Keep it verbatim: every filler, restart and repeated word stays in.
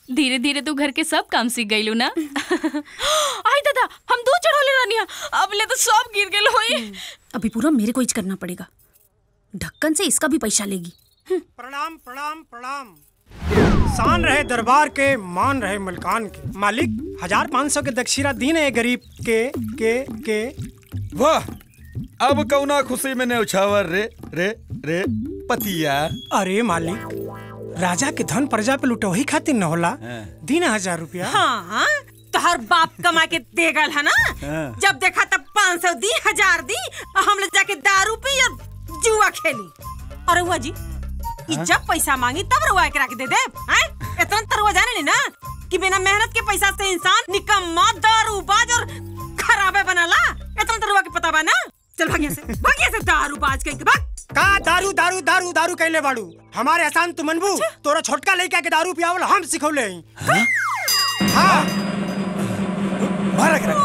धीरे धीरे तू घर के सब काम सीख गईलू ना। आई दादा, हम दूध चढ़ौले रहनी है, अब ले तो सब गिर गेल होई। अभी पूरा मेरे को ही करना पड़ेगा, ढक्कन से इसका भी पैसा लेगी। प्रणाम प्रणाम प्रणाम। शान रहे दरबार के, मान रहे मलकान के। मालिक हजार पाँच सौ के दक्षिणा दीन है गरीब के के के। वाह, अब कौना खुशी में ने उछावर रे रे रे पतिया। अरे मालिक, राजा के धन प्रजा पे लुटोही खातिर न होला। दीन हजार रुपया। हाँ, तो हर बाप कमा के दे गल है ना। जब देखा तब पाँच सौ दी, हजार दी, हम लोग जाके दारू पी या जुआ खेली। अरे हुआ जी, जब पैसा मांगी तब रुआ के रख दे दे। इतना तरुआ जाने नहीं ना कि बिना मेहनत के पैसा से इंसान निकम्मा, दारूबाज और खराबे बनाला। इतना तरुआ के पता बा ना। चल भाग यहाँ से, भाग यहाँ से दारूबाज कहीं के भाग। का दारू दारू दारू दारू कहले बाड़ू? हमारे एहसान तू मनबू? तोरा छोटका लड़का के दारू पियावल हम सिखौले हई। हां, मारा करा